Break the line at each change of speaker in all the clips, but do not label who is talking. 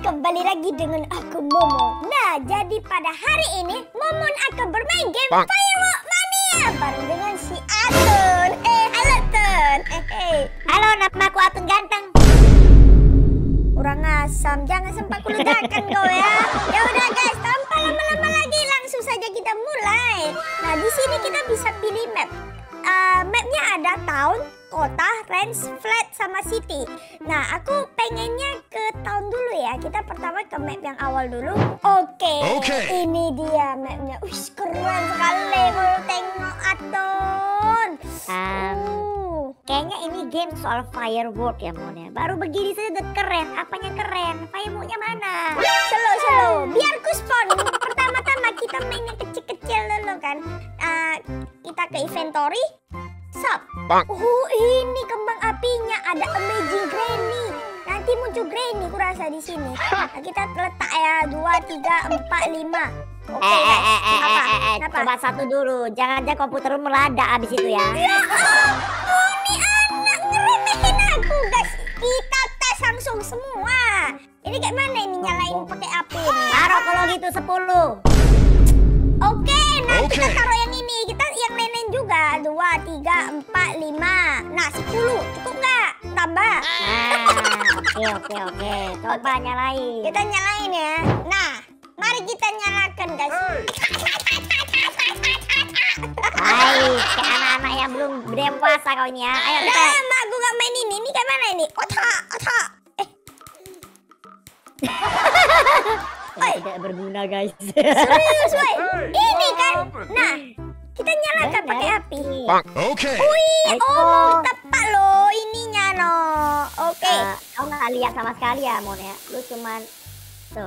kembali lagi dengan aku Momon. Nah, jadi pada hari ini Momon akan bermain game Firework Mania bareng dengan si Atun. Halo Tun.
Halo, nama aku Atun ganteng.
Kurang asam, jangan sempat kuledakan kau ya. Ya udah guys, tanpa lama-lama lagi langsung saja kita mulai. Nah, di sini kita bisa pilih map. Mapnya ada town, kota, range, flat, sama city. Nah, aku pengennya ke town dulu ya. Kita pertama ke map yang awal dulu. Oke. Ini dia mapnya. Wih, keren sekali kalau tengok Atun.
Kayaknya ini game soal firework ya Mon ya. Baru begini saja udah keren. Apanya keren? Fireworknya mana?
Slow. Biar ku spawn. Pertama-tama kita main yang kecil-kecil dulu kan. Kita ke inventory. Shop. Ini kembang apinya. Ada amazing granny. Nanti muncul granny kurasa di sini. Nah, kita letak ya 2, 3, 4, 5. Oke,
Apa? Coba satu dulu. Jangan-jangan komputer meledak abis itu ya.
Ya ampun, nih anak ngeremehin aku guys. Kita tes langsung semua. Ini kayak mana ini nyalain pakai api ini?
Taruh kalau gitu 10.
Oke, nah kita taruh yang ini. Kita yang lain juga. 2, 3, 4, 5. Nah 10. Cukup nggak? Tambah.
Oke. Coba nyalain.
Kita nyalain ya. Nah, mari kita nyalakan guys.
Hai, kayak anak-anak yang belum dewasa kau ini ya. Ayo kita.
Lama aku gak main ini. Ini kayak mana ini? Otak.
Tidak berguna guys.
Serius, woy. Ini kan. Nah, kita nyalakan pakai api. Wih, tepat loh ininya no. Oke.
Kau nggak lihat sama sekali ya Mon ya. Lu cuman tuh.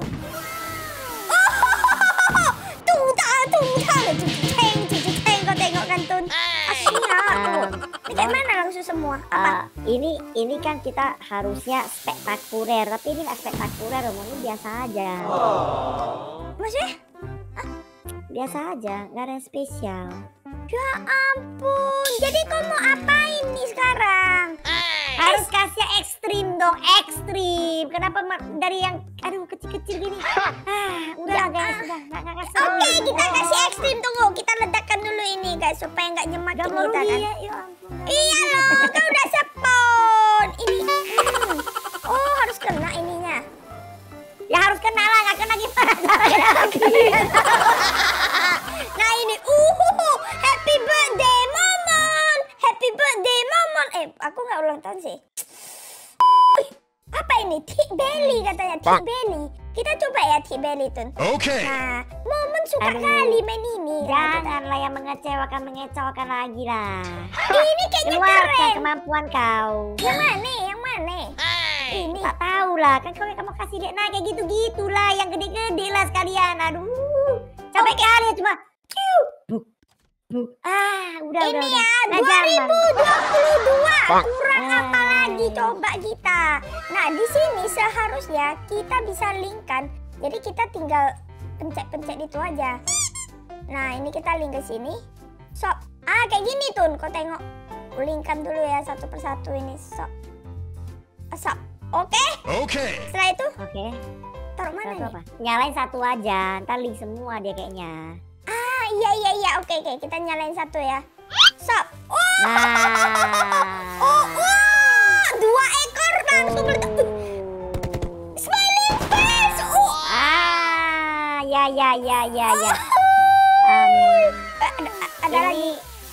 Tunggu, kau tengok kan Tun. Asyik ini kayak mana langsung semua? Apa?
Ini kan kita harusnya spektakuler, tapi ini nggak spektakuler, ini biasa aja.
Maksudnya?
Biasa aja, nggak ada yang spesial.
Ya ampun, jadi kau mau apain nih sekarang?
Harus kasih ekstrim dong, ekstrim. Kenapa dari yang kecil-kecil gini? Udah guys, udah nggak kasih.
Oke, kita kasih ekstrim. Tunggu, kita ledakan dulu ini guys supaya nggak nyemakin kita kan.
Ya ampun.
Iya loh, kau udah spawn. Ini. Oh, harus kena ininya.
Ya harus kena lah, nggak kena gimana?
Nah ini, happy birthday Momon. Happy birthday Momon. Aku nggak ulang tahun sih. Apa ini? Thick belly katanya, thick belly. Kita coba ya thick belly Tun. Nah, Momon suka kali main ini.
Janganlah yang mengecewakan lagi lah.
Ini kayaknya
keluarkan
keren.
kemampuan kau.
Yang mana? Ini.
Tak tahu lah, kan kamu kasih dia kayak gitu-gitulah, yang gede-gede lah sekalian. Aduh, capek kali ya cuma. Udah.
Ini ya 2022. Kurang apa lagi coba kita. Nah, di sini seharusnya kita bisa linkkan. Jadi kita tinggal pencet-pencet itu aja. Nah, ini kita link ke sini. Shop. Kayak gini Tun, kau tengok. Linkkan dulu ya satu persatu ini. Shop. Oke. Setelah itu, taruh mana nih?
Nyalain satu aja, ntar link semua dia kayaknya.
Iya. Oke. Kita nyalain satu ya. Shop.
Nah.
2 ekor langsung meledak. Smiling face.
Ya.
Ada lagi.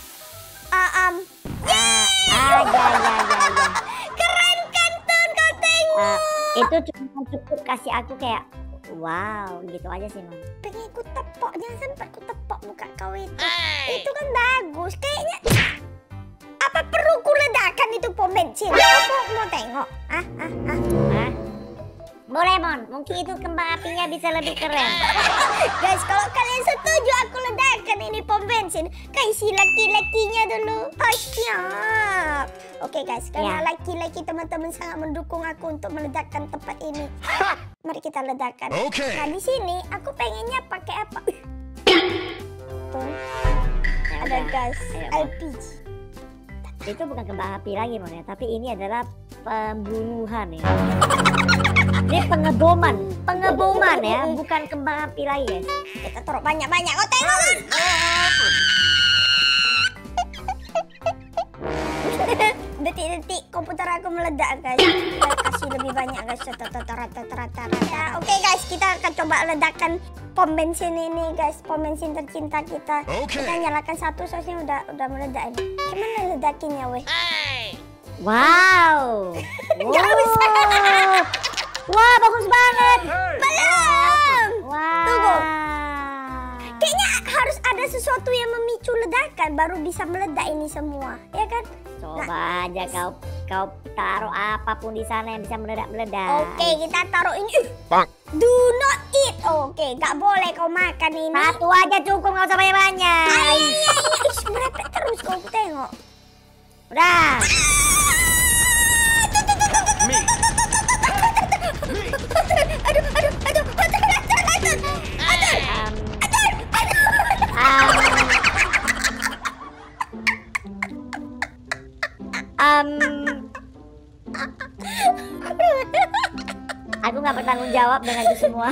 Ya.
Keren kan Tun, kau tengok.
Itu cukup kasih aku kayak wow gitu aja sih Mam.
Pengen ku tepok, jangan sempat ku tepok muka kau itu. Itu kan bagus kayaknya. Apa perlu ku ledakan itu pom bensin? Aku mau tengok.
Boleh Mon, mungkin itu kembang apinya bisa lebih keren.
Guys, kalau kalian setuju aku ledakan ini pom bensin, kasih laki-lakinya dulu. Siap. Oke guys, karena laki-laki teman-teman sangat mendukung aku untuk meledakkan tempat ini. Mari kita ledakan. Nah, di sini aku pengennya pakai apa? Tuh. Ada gas LPG.
Itu bukan kembang api lagi Mon ya, tapi ini adalah pembunuhan ya. Ini pengeboman. Pengeboman ya, bukan kembang api lagi guys.
Kita taruh banyak-banyak. Kau tengok kan? Detik-detik komputer aku meledak guys. Kita kasih lebih banyak guys. Rata-rata. Oke guys, kita akan coba ledakan pom bensin ini guys. Pom bensin tercinta kita. Kita nyalakan satu, soalnya udah meledak ini. Gimana ledakinnya weh?
Wow. Wah, bagus banget.
Belum.
Wah.
Tunggu. Kayaknya harus ada sesuatu yang memicu ledakan baru bisa meledak ini semua, ya kan?
Coba aja kau taruh apapun di sana yang bisa meledak-meledak.
Oke, kita taruh ini. Do not eat. Oke, nggak boleh kau makan ini.
Satu aja cukup, nggak usah banyak-banyak.
Iya. Merepek terus kau tengok.
Udah. Aku nggak bertanggung jawab dengan itu semua.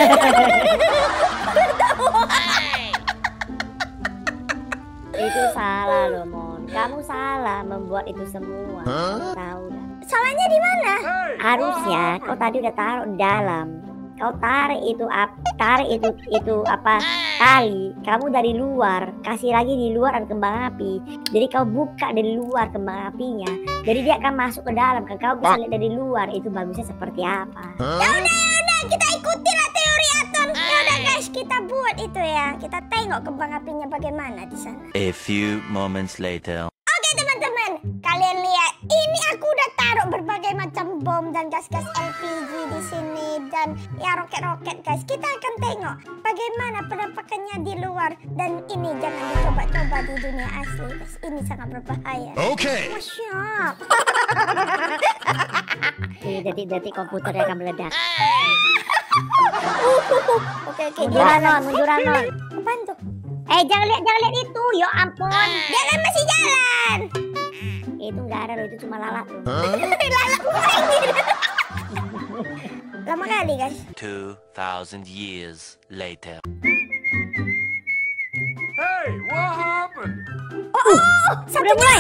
Itu salah loh, Mon. Kamu salah membuat itu semua. Tahu kan?
Salahnya di mana?
Harusnya kau tadi udah taruh di dalam. Kau tarik itu apa tali. Kamu dari luar, kasih lagi di luar ada kembang api. Jadi kau buka dari luar kembang apinya. Jadi dia akan masuk ke dalam. Kan kau bisa lihat dari luar itu bagusnya seperti apa.
Ya udah, kita ikuti lah teori Aton. Ya udah guys, kita buat itu ya. Kita tengok kembang apinya bagaimana di sana.
A few moments later.
Oke teman-teman, kalian lihat ini aku udah taruh berbagai macam bom dan gas-gas LPG di sini dan ya roket-roket guys. Kita akan tengok bagaimana penampakannya di luar dan ini jangan dicoba-coba di dunia asli guys. Ini sangat berbahaya.
Oke.
Siap.
Ini detik-detik komputernya akan meledak.
Oke,
Munduran non.
Apaan tuh?
Jangan lihat itu. Ya ampun.
Dia kan masih jalan.
Itu nggak ada loh, itu cuma lalat loh.
Lalat lagi. Lama kali guys.
2,000 years later.
Hey, what happened?
Udah mulai.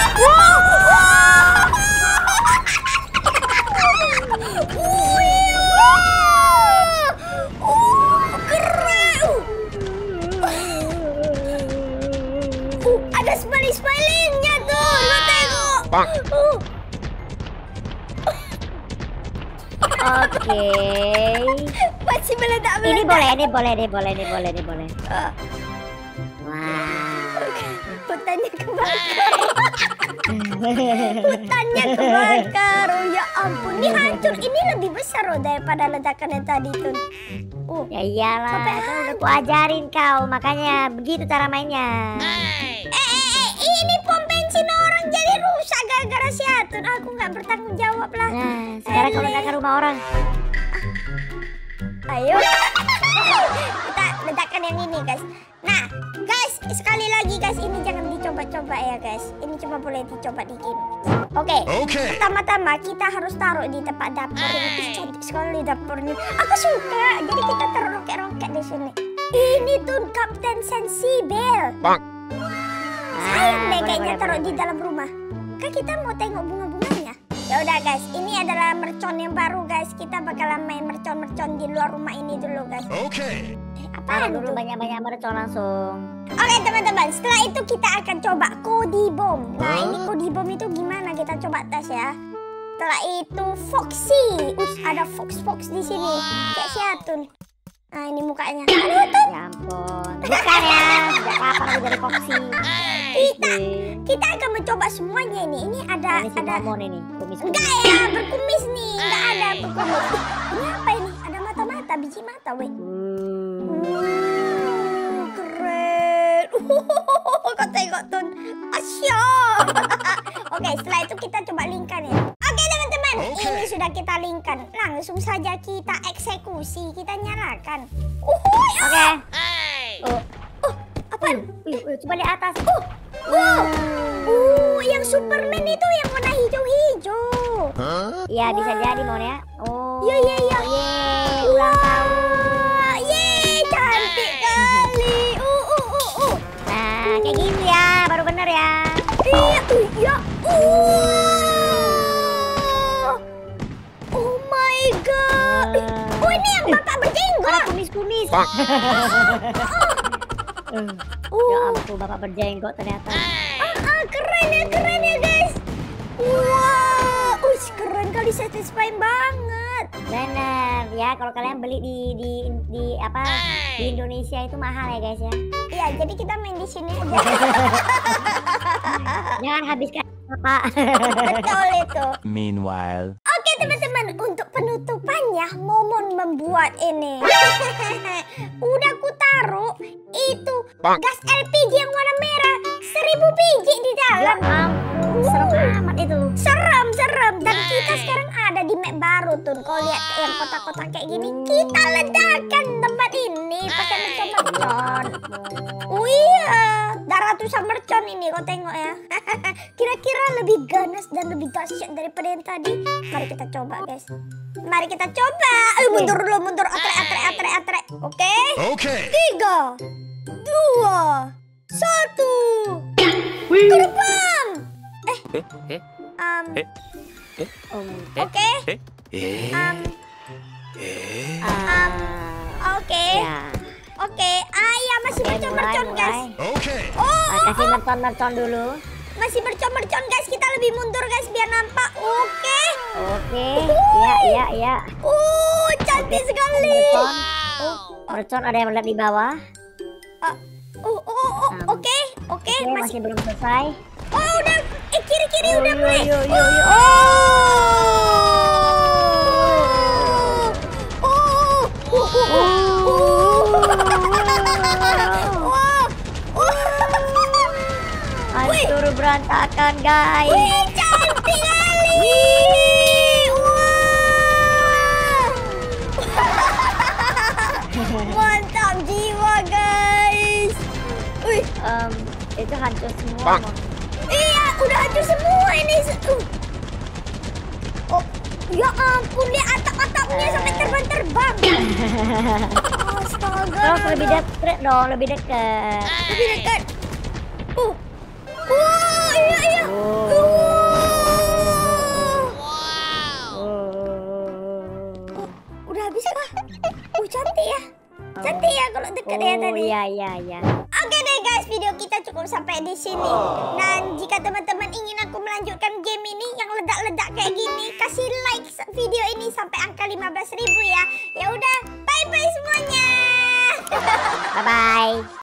Ada smiley-smiley-nya tuh. Lu tengok.
Oke.
Masih meledak-meledak.
Ini boleh. Wah.
Hutannya kebakar. Hutannya kebakar. Oh ya ampun, ini hancur. Ini lebih besar loh daripada ledakan yang tadi tuh.
Ya iyalah, kan udah ku ajarin kau, makanya begitu cara mainnya.
Ini pom bensin orang jadi rusak gara-gara si Atun. Aku nggak bertanggung jawab lah.
Nah, sekarang kalau nggak ke rumah orang.
Ayo. Kita ledakan yang ini guys. Nah guys, sekali lagi guys, ini jangan dicoba-coba ya guys. Ini cuma boleh dicoba di game. Oke. Pertama-tama kita harus taruh di tempat dapur. Ini cantik sekali dapurnya. Aku suka. Jadi kita taruh roket-roket di sini. Ini tuh Kapten Sensible. Sayang deh kayaknya taruh di dalam rumah. Kan kita mau tengok bunga-bunganya. Ya udah guys, ini adalah mercon yang baru guys. Kita bakalan main mercon-mercon di luar rumah ini dulu guys.
Oke.
Taruh
Apaan
dulu
tuh?
banyak-banyak mercon langsung.
Oke teman-teman, setelah itu kita akan coba Cody Bomb. Nah ini Cody Bomb itu gimana, kita coba tes ya. Setelah itu Foxy. Ada Fox di sini. Kayak si Atun. Nah ini mukanya. Aduh Atun.
Ya ampun. Bukan ya, sejak kapan aku jadi Foxy?
Kita akan mencoba semuanya ini. Ini ada
Ini si Momon ini, kumis.
Enggak ya, berkumis nih. Enggak ada berkumis. Ini apa ini? Ada mata-mata, biji mata weh. Keren. Kau tengok Tun. Asyik. Oke, setelah itu kita coba linkkan ya. Oke teman-teman, ini sudah kita linkkan. Langsung saja kita eksekusi, kita nyalakan.
Oke.
Apaan?
Coba di atas.
Yang Superman itu yang warna hijau-hijau.
Iya bisa jadi Mon ya. Oh.
Iya.
Ulang
Oh, ini yang bapak berjenggot.
Kumis-kumis. Ya ampun, bapak berjenggot ternyata.
Keren ya guys. Wah, keren kali, satisfying banget.
Bener ya, kalau kalian beli di apa di Indonesia itu mahal ya guys ya.
Iya, jadi kita main di sini aja.
Jangan habiskan bapak.
Betul itu.
Meanwhile.
Oke teman-teman, untuk penutupannya Momon membuat ini. Udah ku taruh itu gas LPG yang warna merah 1000 biji di dalam.
Ya ampun, serem amat itu.
Serem. Dan kita sekarang ada di map baru tuh. Kau lihat yang kotak-kotak kayak gini, kita ledakan tempat ini pakai mercon. Oh iya, ada ratusan mercon ini, kau tengok ya. Kira-kira lebih ganas dan lebih dahsyat daripada yang tadi. Mari kita coba guys. Mari kita coba. Mundur dulu, mundur. Atre. Oke.
Okay.
3, 2, 1. Terbang. Oke. Oke.
Ya.
Oke. Ya masih mercon guys.
Okay.
Kasih mercon dulu.
Masih mercon guys. Kita lebih mundur guys biar nampak. Oke.
Ya.
Cantik sekali.
Mercon ada yang melihat di bawah.
Oke.
Masih belum selesai.
Udah. Kiri udah mulai.
Hancur berantakan guys.
Cantik kali. Mantap jiwa guys.
Itu hancur semua.
Iya, udah hancur semua ini. Ya ampun, lihat atap-atapnya sampai terbang-terbang. Astaga.
Terus lebih dekat dong, lebih dekat.
Lebih dekat. Iya. Udah habis kah? Cantik ya. Cantik ya kalau dekat ya tadi.
Iya.
Oke deh guys, video kita cukup sampai di sini. Dan jika teman-teman ingin aku melanjutkan game ini yang ledak-ledak kayak gini, kasih like video ini sampai angka 15.000 ya. Ya udah, bye-bye semuanya.
Bye-bye.